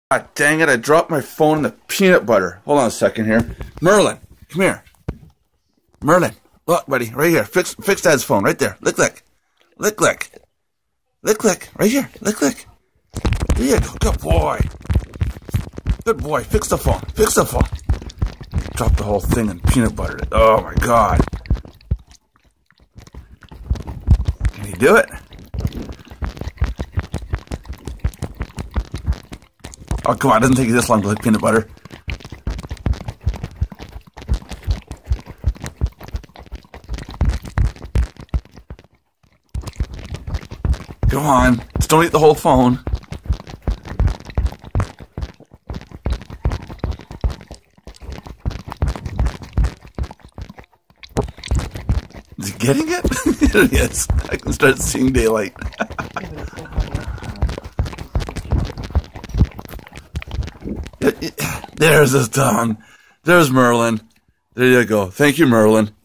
God dang it, I dropped my phone in the peanut butter. Hold on a second here. Merlin, come here. Merlin, look, buddy, right here. Fix Dad's phone, right there. Lick, lick. Lick, lick. Lick, lick. Right here. Lick, lick. There you go. Good boy. Good boy. Fix the phone. Fix the phone. Dropped the whole thing in peanut butter. Oh, my God. Can you do it? Oh, come on. It doesn't take you this long to lick peanut butter. Come on. Just don't eat the whole phone. Is he getting it? It is. I can start seeing daylight. There's his tongue. There's Merlin. There you go. Thank you, Merlin.